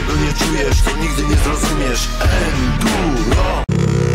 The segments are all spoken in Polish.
czego nie czujesz, to nigdy nie zrozumiesz. Enduro.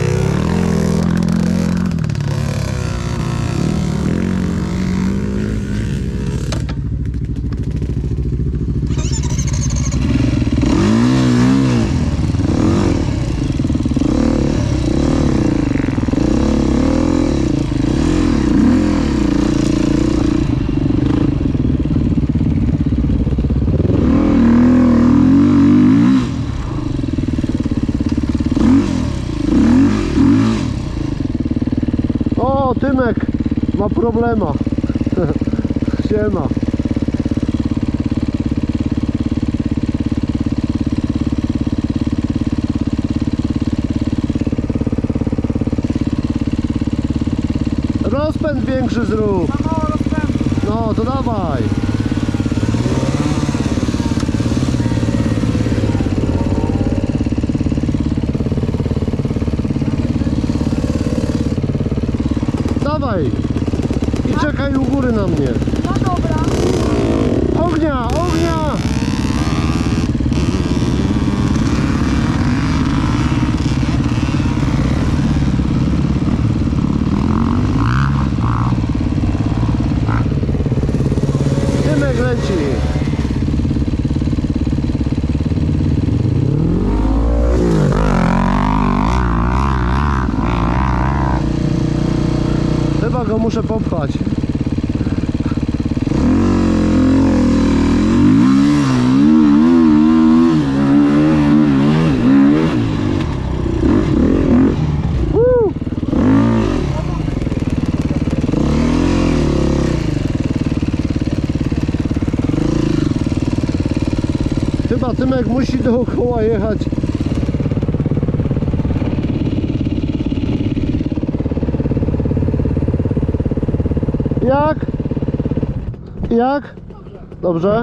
O, Tymek ma problema. Siema. Rozpęd większy zrób. No to dawaj. Dawaj. I czekaj u góry na mnie. No dobra. Ognia, ognia. Tymek leci. Chyba go muszę popchać. Chyba Tymek musi dookoła jechać. Jak? Jak? Dobrze.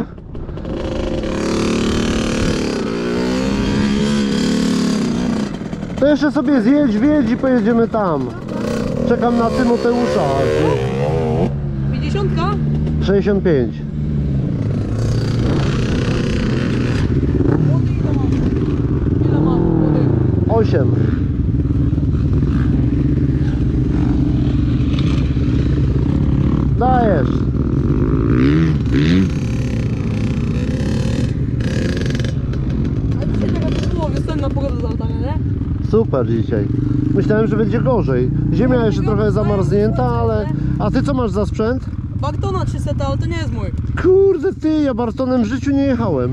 To jeszcze sobie zjedź, wjedź i pojedziemy tam. Czekam na Tymoteusza. 50? 65. Ile ma wody? 8. Dajesz. A dzisiaj taka było wiosenna pogoda za latanie, nie? Super dzisiaj. Myślałem, że będzie gorzej. Ziemia jeszcze trochę zamarznięta, ale... A ty co masz za sprzęt? Bartona 300, ale to nie jest mój. Kurde ty, ja Bartonem w życiu nie jechałem.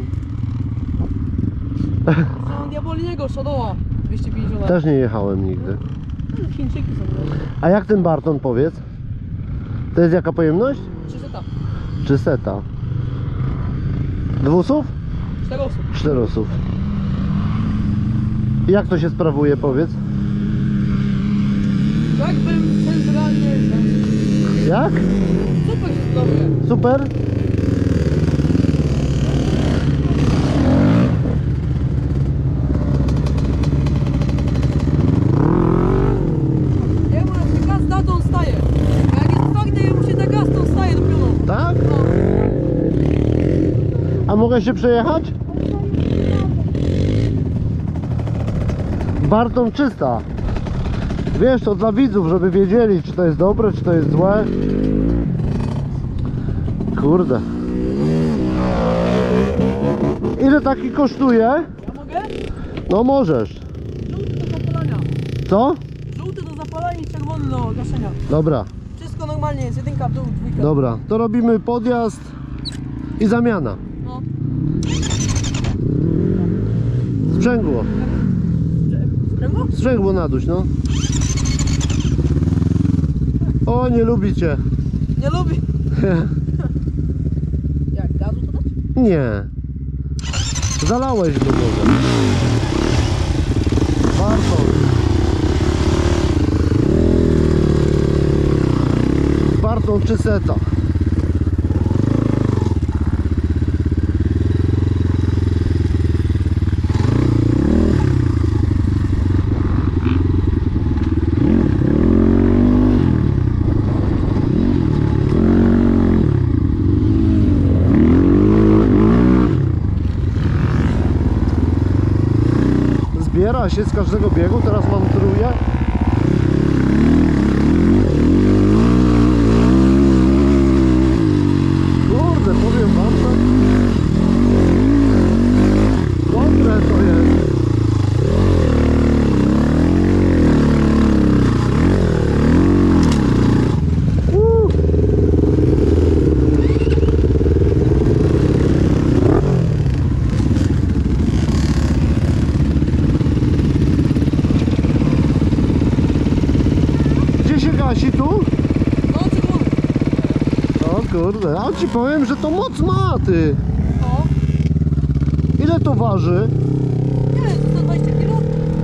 Są diaboliniego Shadowa 250. Też nie jechałem nigdy. Chińczyki są. A jak ten Barton, powiedz? To jest jaka pojemność? 300. Czy seta? Dwusów? 4 osób. Czterosów. I jak to się sprawuje, powiedz? Jakbym centralnie... Jak? Super się sprawuje. Super? Ja mu jak gaz da, to on staje. A jak jest twardy, ja mu się da gaz, to on staje do pionu. Tak? No. A mogę się przejechać? Barton 300. Wiesz, to dla widzów, żeby wiedzieli, czy to jest dobre, czy to jest złe. Kurde. Ile taki kosztuje? Ja mogę? No możesz. Żółty do zapalania. Co? Żółty do zapalania i czerwony do gaszenia. Dobra, Wszystko normalnie jest, jedynka w dół, dwójka. dobra. To robimy podjazd i zamiana. No. Sprzęgło. Sprzęgło? Sprzęgło naduś, no. O, nie lubi cię. Nie lubi. Jak, gazu to dać? Nie. Zalałeś go może. Barton. Barton czy seta. zbiera się z każdego biegu, teraz mam trójkę. Kurde, powiem wam, że dobre to jest. Gdzie się gasi tu? No, czy góry? O kurde, a ci powiem, że to moc ma, ty. No. Ile to waży? Nie wiem, 120 kg.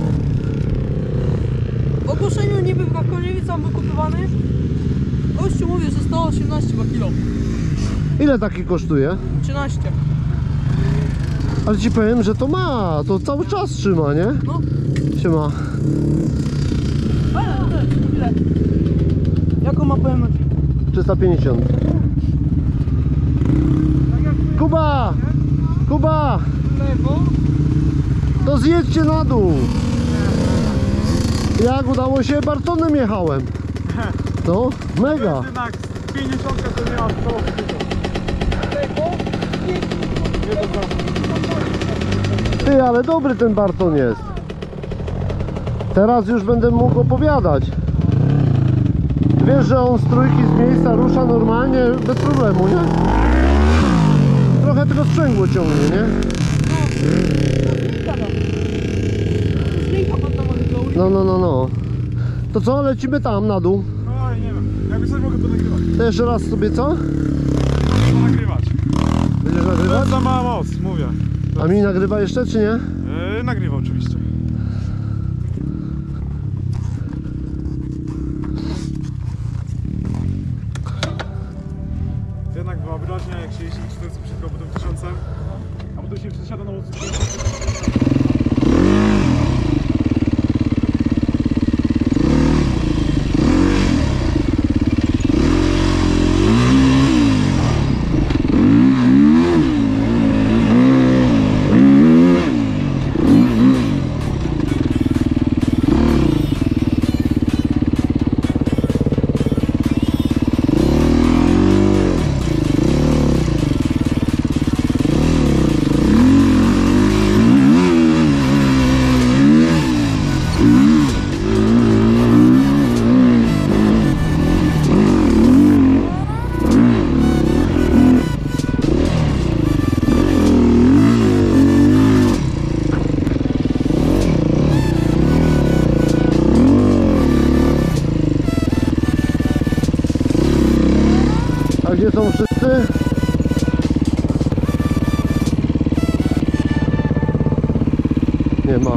W ogłoszeniu niby w Rakoniewicy był kupowany. Gościu mówi, że 118 kg. Ile taki kosztuje? 13. Ale ci powiem, że to ma, to cały czas trzyma, nie? No. Siema. Ale ile? Jaką ma pojemność? 350. Kuba! Kuba! Lewo. To zjedźcie na dół. Jak udało się? Bartonem jechałem. No, mega. Jednak 50 to miała co? Lewo. Ty, ale dobry ten Barton jest. Teraz już będę mógł opowiadać. Wiesz, że on z trójki z miejsca rusza normalnie, bez problemu, nie? Trochę tylko sprzęgło ciągnie, nie? No. To co, lecimy tam na dół? Oj, nie wiem. Jakby coś mogę ponagrywać. To jeszcze raz sobie co? Ponagrywać. Będziesz To nagrywać? jest za mała moc, mówię. A mi nagrywa jeszcze, czy nie? Nagrywa oczywiście. Jednak wyobraźnia, jak się jeździ 400 przed potem 1000, a potem się przesiada na mocy. A gdzie są wszyscy? Nie ma.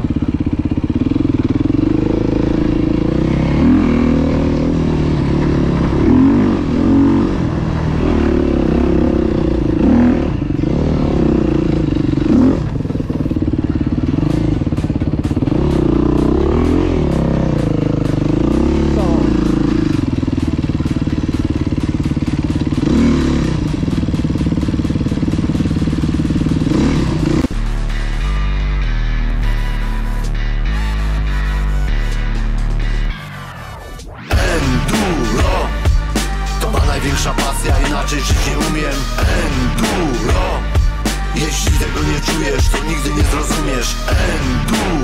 Enduro to ma największa pasja, inaczej żyć nie umiem. Enduro, jeśli tego nie czujesz, to nigdy nie zrozumiesz. Enduro